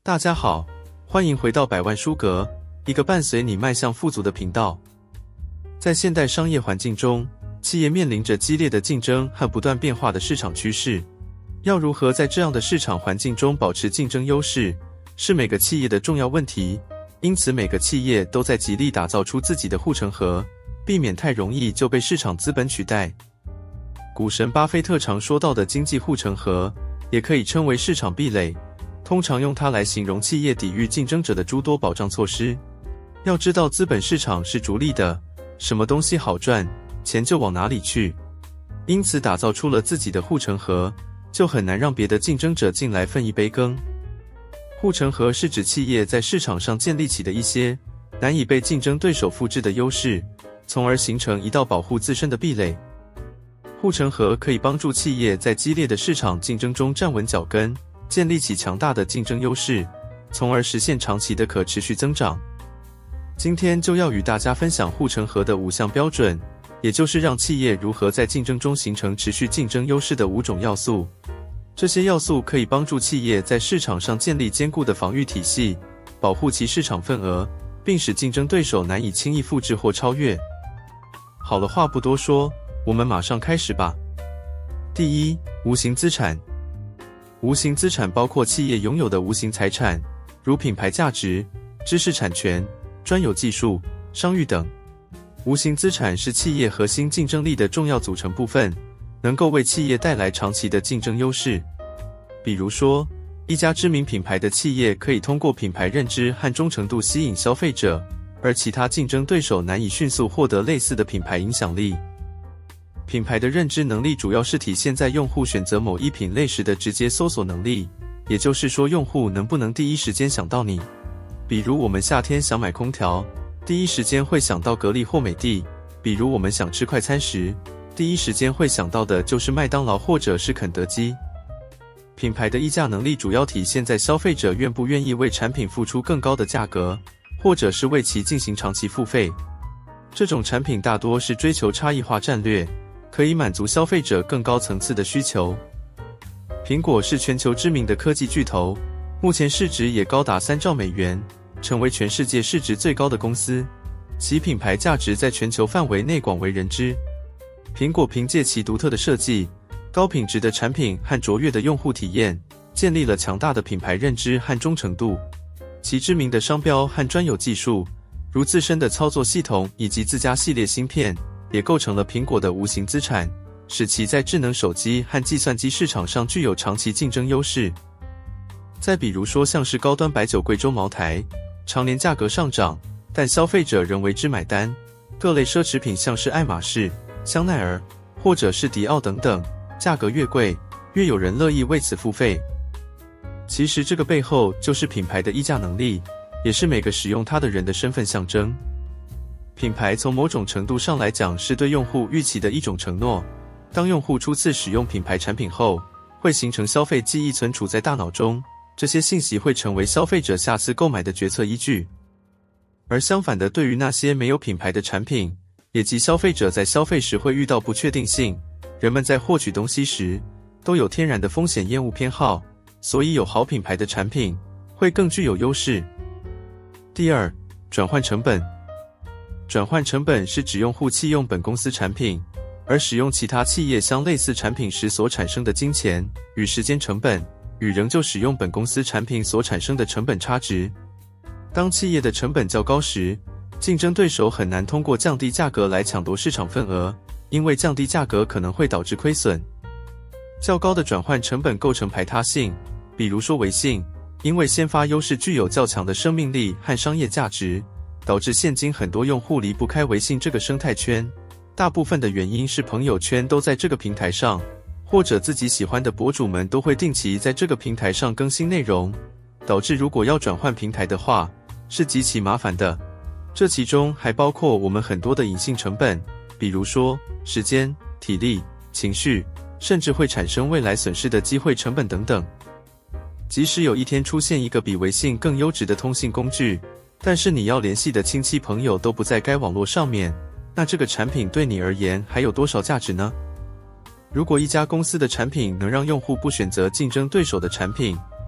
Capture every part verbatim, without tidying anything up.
大家好，欢迎回到百万书阁，一个伴随你迈向富足的频道。在现代商业环境中，企业面临着激烈的竞争和不断变化的市场趋势。要如何在这样的市场环境中保持竞争优势，是每个企业的重要问题。因此，每个企业都在极力打造出自己的护城河，避免太容易就被市场资本取代。股神巴菲特常说到的经济护城河，也可以称为市场壁垒，通常用它来形容企业抵御竞争者的诸多保障措施。要知道，资本市场是逐利的，什么东西好赚，钱就往哪里去。因此，打造出了自己的护城河，就很难让别的竞争者进来分一杯羹。护城河是指企业在市场上建立起的一些难以被竞争对手复制的优势，从而形成一道保护自身的壁垒。护城河可以帮助企业在激烈的市场竞争中站稳脚跟，建立起强大的竞争优势，从而实现长期的可持续增长。今天就要与大家分享护城河的五项标准，也就是让企业如何在竞争中形成持续竞争优势的五种要素。这些要素可以帮助企业在市场上建立坚固的防御体系，保护其市场份额，并使竞争对手难以轻易复制或超越。好了，话不多说，我们马上开始吧。第一，无形资产。无形资产包括企业拥有的无形财产，如品牌价值、知识产权、专有技术、商誉等。无形资产是企业核心竞争力的重要组成部分，能够为企业带来长期的竞争优势。比如说，一家知名品牌的企业可以通过品牌认知和忠诚度吸引消费者，而其他竞争对手难以迅速获得类似的品牌影响力。品牌的认知能力主要是体现在用户选择某一品类时的直接搜索能力，也就是说，用户能不能第一时间想到你。比如我们夏天想买空调，第一时间会想到格力或美的；比如我们想吃快餐时，第一时间会想到的就是麦当劳或者是肯德基。品牌的议价能力主要体现在消费者愿不愿意为产品付出更高的价格，或者是为其进行长期付费。这种产品大多是追求差异化战略，可以满足消费者更高层次的需求。苹果是全球知名的科技巨头，目前市值也高达三兆美元，成为全世界市值最高的公司，其品牌价值在全球范围内广为人知。苹果凭借其独特的设计、高品质的产品和卓越的用户体验，建立了强大的品牌认知和忠诚度。其知名的商标和专有技术，如自身的操作系统以及自家系列芯片，也构成了苹果的无形资产，使其在智能手机和计算机市场上具有长期竞争优势。再比如说，像是高端白酒贵州茅台，常年价格上涨，但消费者仍为之买单。各类奢侈品像是爱马仕、香奈儿或者是迪奥等等，价格越贵，越有人乐意为此付费。其实这个背后就是品牌的议价能力，也是每个使用它的人的身份象征。品牌从某种程度上来讲是对用户预期的一种承诺，当用户初次使用品牌产品后，会形成消费记忆存储在大脑中，这些信息会成为消费者下次购买的决策依据。而相反的，对于那些没有品牌的产品，也即消费者在消费时会遇到不确定性，人们在获取东西时都有天然的风险厌恶偏好，所以有好品牌的产品会更具有优势。第二，转换成本。转换成本是指用户弃用本公司产品，而使用其他企业相类似产品时所产生的金钱与时间成本，与仍旧使用本公司产品所产生的成本差值。当企业的成本较高时，竞争对手很难通过降低价格来抢夺市场份额，因为降低价格可能会导致亏损。较高的转换成本构成排他性，比如说微信，因为先发优势具有较强的生命力和商业价值，导致现今很多用户离不开微信这个生态圈。大部分的原因是朋友圈都在这个平台上，或者自己喜欢的博主们都会定期在这个平台上更新内容，导致如果要转换平台的话，是极其麻烦的。这其中还包括我们很多的隐性成本，比如说时间、体力、情绪，甚至会产生未来损失的机会成本等等。即使有一天出现一个比微信更优质的通信工具，但是你要联系的亲戚朋友都不在该网络上面，那这个产品对你而言还有多少价值呢？如果一家公司的产品能让用户不选择竞争对手的产品，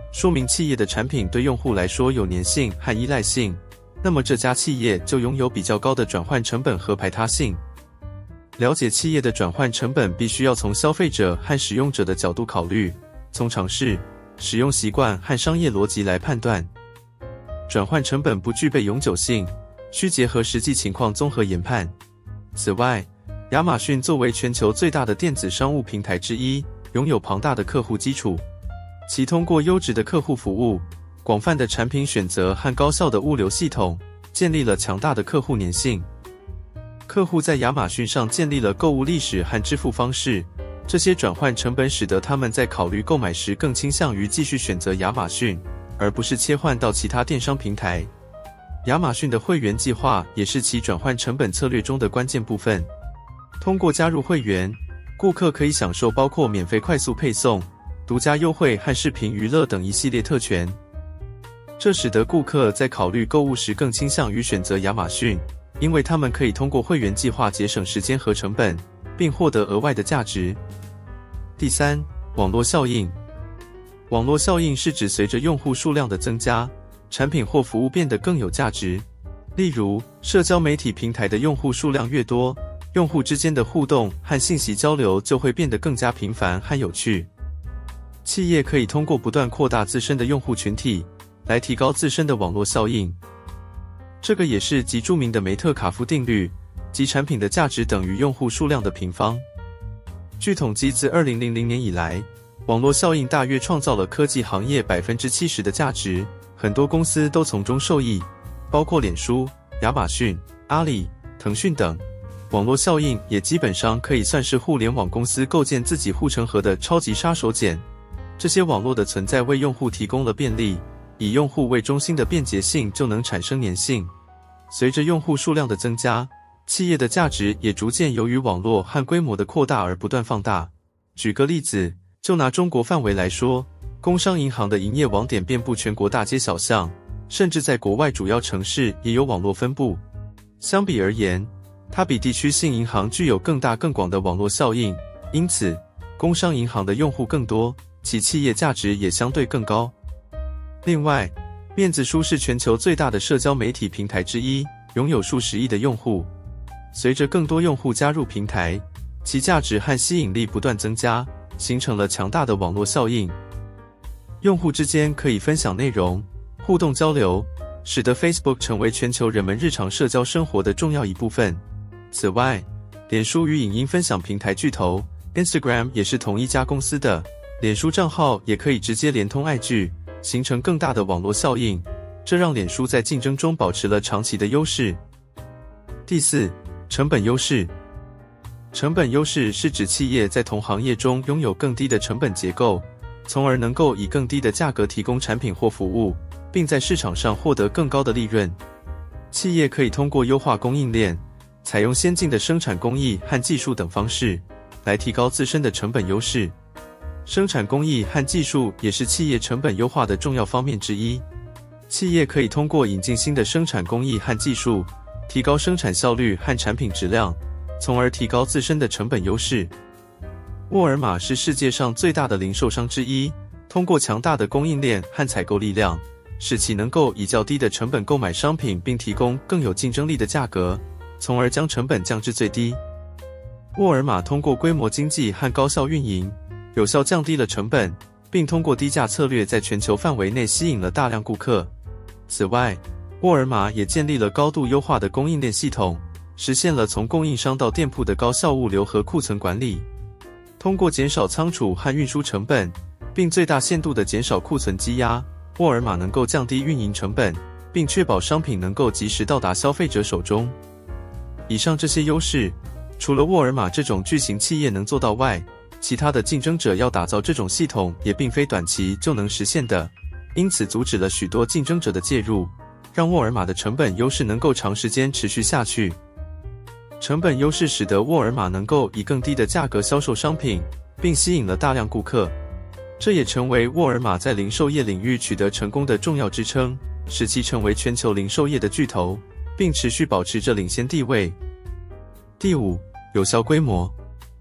说明企业的产品对用户来说有粘性和依赖性，那么这家企业就拥有比较高的转换成本和排他性。了解企业的转换成本，必须要从消费者和使用者的角度考虑，从尝试、使用习惯和商业逻辑来判断。转换成本不具备永久性，需结合实际情况综合研判。此外，亚马逊作为全球最大的电子商务平台之一，拥有庞大的客户基础，其通过优质的客户服务、广泛的产品选择和高效的物流系统，建立了强大的客户粘性。客户在亚马逊上建立了购物历史和支付方式，这些转换成本使得他们在考虑购买时更倾向于继续选择亚马逊，而不是切换到其他电商平台。亚马逊的会员计划也是其转换成本策略中的关键部分。通过加入会员，顾客可以享受包括免费快速配送、独家优惠和视频娱乐等一系列特权，这使得顾客在考虑购物时更倾向于选择亚马逊，因为他们可以通过会员计划节省时间和成本，并获得额外的价值。第三，网络效应。网络效应是指随着用户数量的增加，产品或服务变得更有价值。例如，社交媒体平台的用户数量越多，用户之间的互动和信息交流就会变得更加频繁和有趣。企业可以通过不断扩大自身的用户群体，来提高自身的网络效应。这个也是极著名的梅特卡夫定律，即产品的价值等于用户数量的平方。据统计，自二零零零年以来，网络效应大约创造了科技行业 百分之七十 的价值，很多公司都从中受益，包括脸书、亚马逊、阿里、腾讯等。网络效应也基本上可以算是互联网公司构建自己护城河的超级杀手锏。这些网络的存在为用户提供了便利，以用户为中心的便捷性就能产生粘性。随着用户数量的增加，企业的价值也逐渐由于网络和规模的扩大而不断放大。举个例子，就拿中国范围来说，工商银行的营业网点遍布全国大街小巷，甚至在国外主要城市也有网络分布。相比而言，它比地区性银行具有更大更广的网络效应，因此，工商银行的用户更多，其企业价值也相对更高。另外，面子书是全球最大的社交媒体平台之一，拥有数十亿的用户。随着更多用户加入平台，其价值和吸引力不断增加，形成了强大的网络效应。用户之间可以分享内容、互动交流，使得 Facebook 成为全球人们日常社交生活的重要一部分。此外，脸书与影音分享平台巨头 Instagram 也是同一家公司的，脸书账号也可以直接连通 I G， 形成更大的网络效应，这让脸书在竞争中保持了长期的优势。第四，成本优势。成本优势是指企业在同行业中拥有更低的成本结构，从而能够以更低的价格提供产品或服务，并在市场上获得更高的利润。企业可以通过优化供应链，采用先进的生产工艺和技术等方式，来提高自身的成本优势。生产工艺和技术也是企业成本优化的重要方面之一。企业可以通过引进新的生产工艺和技术，提高生产效率和产品质量，从而提高自身的成本优势。沃尔玛是世界上最大的零售商之一，通过强大的供应链和采购力量，使其能够以较低的成本购买商品，并提供更有竞争力的价格，从而将成本降至最低。沃尔玛通过规模经济和高效运营，有效降低了成本，并通过低价策略在全球范围内吸引了大量顾客。此外，沃尔玛也建立了高度优化的供应链系统，实现了从供应商到店铺的高效物流和库存管理。通过减少仓储和运输成本，并最大限度地减少库存积压，沃尔玛能够降低运营成本，并确保商品能够及时到达消费者手中。以上这些优势，除了沃尔玛这种巨型企业能做到外，其他的竞争者要打造这种系统也并非短期就能实现的，因此阻止了许多竞争者的介入，让沃尔玛的成本优势能够长时间持续下去。成本优势使得沃尔玛能够以更低的价格销售商品，并吸引了大量顾客，这也成为沃尔玛在零售业领域取得成功的重要支撑，使其成为全球零售业的巨头，并持续保持着领先地位。第五，有效规模。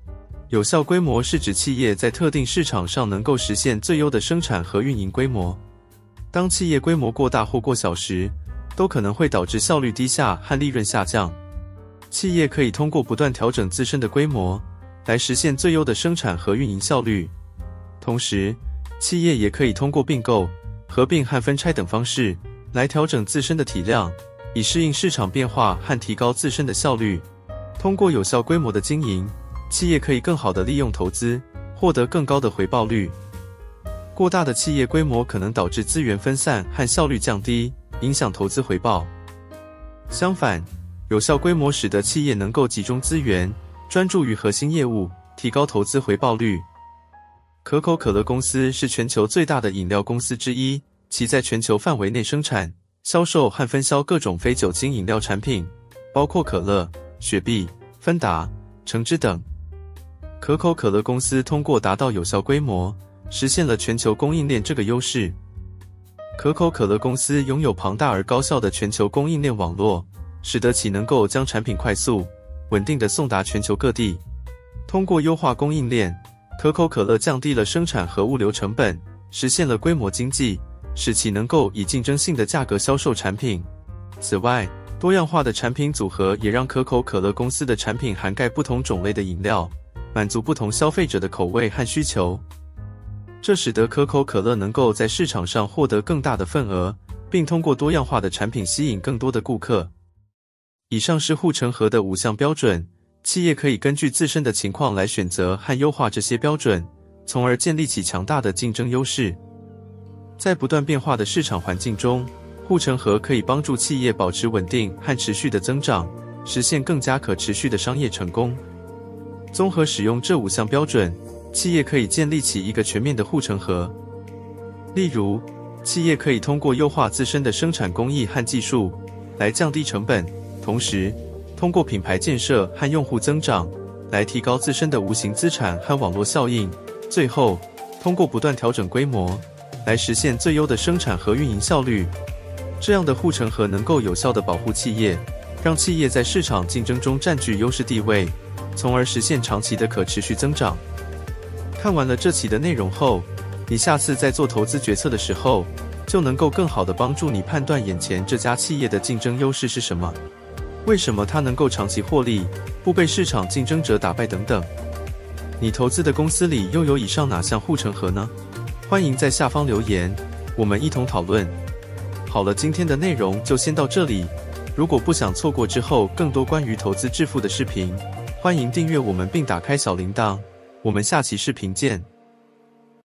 有效规模是指企业在特定市场上能够实现最优的生产和运营规模。当企业规模过大或过小时，都可能会导致效率低下和利润下降。企业可以通过不断调整自身的规模，来实现最优的生产和运营效率。同时，企业也可以通过并购、合并和分拆等方式，来调整自身的体量，以适应市场变化和提高自身的效率。通过有效规模的经营，企业可以更好地利用投资，获得更高的回报率。过大的企业规模可能导致资源分散和效率降低，影响投资回报。相反，有效规模使得企业能够集中资源，专注于核心业务，提高投资回报率。可口可乐公司是全球最大的饮料公司之一，其在全球范围内生产、销售和分销各种非酒精饮料产品，包括可乐、雪碧、芬达、橙汁等。可口可乐公司通过达到有效规模，实现了全球供应链这个优势。可口可乐公司拥有庞大而高效的全球供应链网络，使得其能够将产品快速、稳定地送达全球各地。通过优化供应链，可口可乐降低了生产和物流成本，实现了规模经济，使其能够以竞争性的价格销售产品。此外，多样化的产品组合也让可口可乐公司的产品涵盖不同种类的饮料，满足不同消费者的口味和需求。这使得可口可乐能够在市场上获得更大的份额，并通过多样化的产品吸引更多的顾客。以上是护城河的五项标准，企业可以根据自身的情况来选择和优化这些标准，从而建立起强大的竞争优势。在不断变化的市场环境中，护城河可以帮助企业保持稳定和持续的增长，实现更加可持续的商业成功。综合使用这五项标准，企业可以建立起一个全面的护城河。例如，企业可以通过优化自身的生产工艺和技术，来降低成本，同时通过品牌建设和用户增长，来提高自身的无形资产和网络效应。最后，通过不断调整规模，来实现最优的生产和运营效率。这样的护城河能够有效地保护企业，让企业在市场竞争中占据优势地位，从而实现长期的可持续增长。看完了这期的内容后，你下次在做投资决策的时候，就能够更好地帮助你判断眼前这家企业的竞争优势是什么，为什么它能够长期获利，不被市场竞争者打败等等。你投资的公司里又有以上哪项护城河呢？欢迎在下方留言，我们一同讨论。好了，今天的内容就先到这里。如果不想错过之后更多关于投资致富的视频，欢迎订阅我们并打开小铃铛。我们下期视频见。